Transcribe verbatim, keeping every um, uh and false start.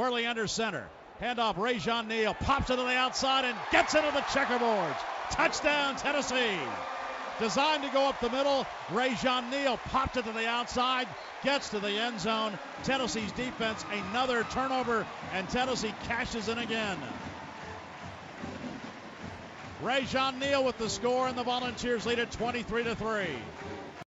Worley under center. Handoff, Rajion Neal pops it to the outside and gets into the checkerboards. Touchdown, Tennessee. Designed to go up the middle. Rajion Neal popped it to the outside, gets to the end zone. Tennessee's defense, another turnover, and Tennessee cashes in again. Rajion Neal with the score, and the Volunteers lead it twenty-three to three.